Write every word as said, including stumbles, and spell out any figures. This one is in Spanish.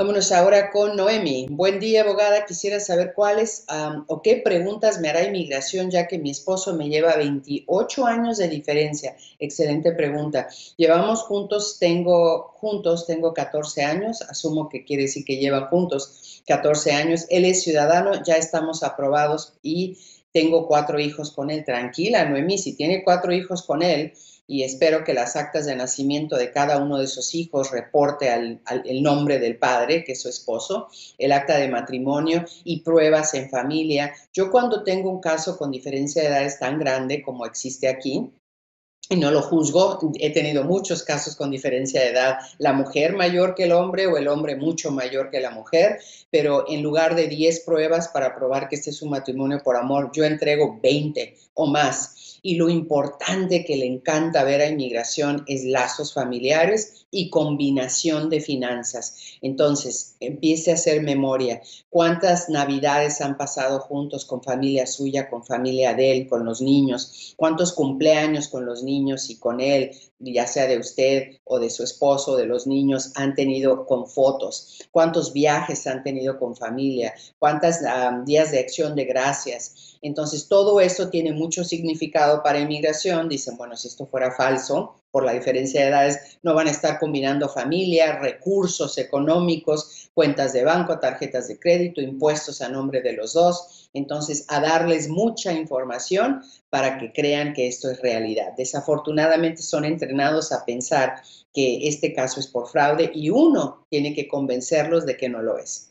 Vámonos ahora con Noemi. Buen día, abogada. Quisiera saber cuáles um, o qué preguntas me hará inmigración, ya que mi esposo me lleva veintiocho años de diferencia. Excelente pregunta. Llevamos juntos, tengo juntos, tengo catorce años. Asumo que quiere decir que llevan juntos catorce años. Él es ciudadano, ya estamos aprobados y tengo cuatro hijos con él. Tranquila, Noemi, si tiene cuatro hijos con él, y espero que las actas de nacimiento de cada uno de sus hijos reporte al, al, el nombre del padre, que es su esposo, el acta de matrimonio y pruebas en familia. Yo cuando tengo un caso con diferencia de edades tan grande como existe aquí, y no lo juzgo, he tenido muchos casos con diferencia de edad, la mujer mayor que el hombre o el hombre mucho mayor que la mujer, pero en lugar de diez pruebas para probar que este es un matrimonio por amor, yo entrego veinte o más. Y lo importante que le encanta ver a inmigración es lazos familiares y combinación de finanzas. Entonces, empiece a hacer memoria. ¿Cuántas navidades han pasado juntos con familia suya, con familia de él, con los niños? ¿Cuántos cumpleaños con los niños y con él, ya sea de usted o de su esposo, de los niños, han tenido con fotos? ¿Cuántos viajes han tenido con familia? ¿Cuántos um, días de acción de gracias? Entonces, todo eso tiene mucho significado para inmigración. Dicen, bueno, si esto fuera falso, por la diferencia de edades, no van a estar combinando familia, recursos económicos, cuentas de banco, tarjetas de crédito, impuestos a nombre de los dos. Entonces, a darles mucha información para que crean que esto es realidad. Desafortunadamente, son entrenados a pensar que este caso es por fraude y uno tiene que convencerlos de que no lo es.